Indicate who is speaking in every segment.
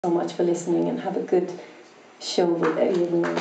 Speaker 1: so much for listening, and have a good show with everyone.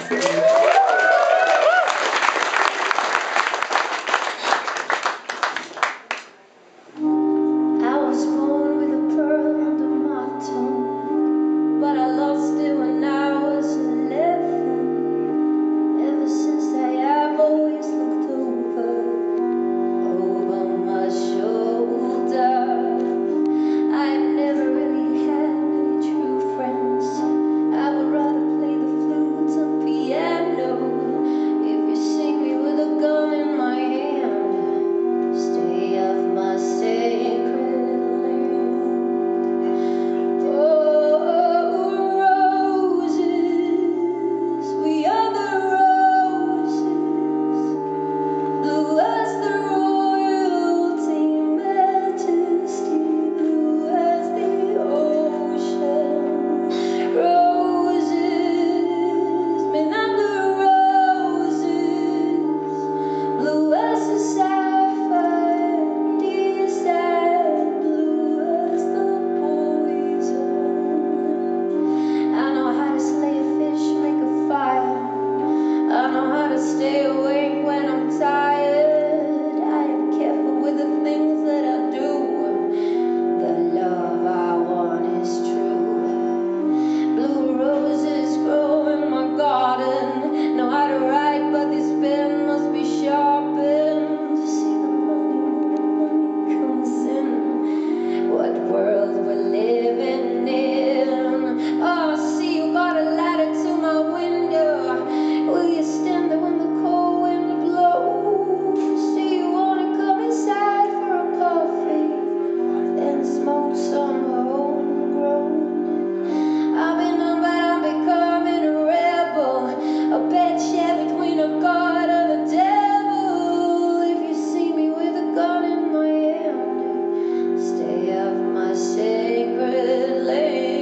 Speaker 2: Stay awake when I'm tired. I am careful with the things that I do. The love I want is true. Blue roses grow in my garden. Know how to write, but this pen must be sharpened. See the money comes in. What world we're living in. Oh, see you got a ladder to my window. Will you stand there when the cold wind blows? Do you wanna come inside for a coffee? Then smoke some homegrown. I've been done, but I'm becoming a rebel. A bed shared between a God and a devil. If you see me with a gun in my hand, stay off my sacred land.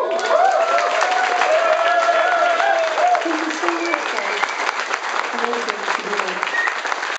Speaker 1: Amazing.